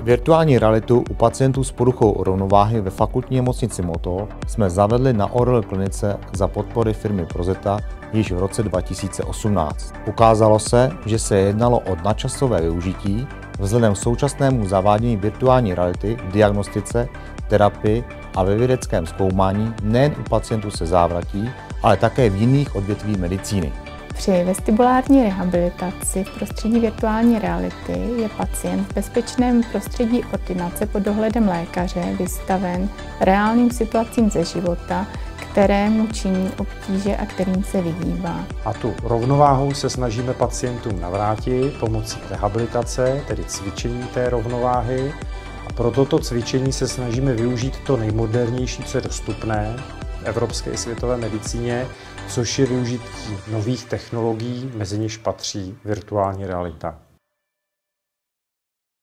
Virtuální realitu u pacientů s poruchou rovnováhy ve fakultní nemocnici Motol jsme zavedli na ORL klinice za podpory firmy Prozeta již v roce 2018. Ukázalo se, že se jednalo o nadčasové využití vzhledem k současnému zavádění virtuální reality v diagnostice, terapii a ve vědeckém zkoumání nejen u pacientů se závratí, ale také v jiných odvětví medicíny. Při vestibulární rehabilitaci v prostředí virtuální reality je pacient v bezpečném prostředí ordinace pod dohledem lékaře vystaven reálným situacím ze života, které mu činí obtíže a kterým se vyhýbá. A tu rovnováhu se snažíme pacientům navrátit pomocí rehabilitace, tedy cvičení té rovnováhy. A pro toto cvičení se snažíme využít to nejmodernější, co je dostupné v evropské i světové medicíně, což je využití nových technologií, mezi něž patří virtuální realita.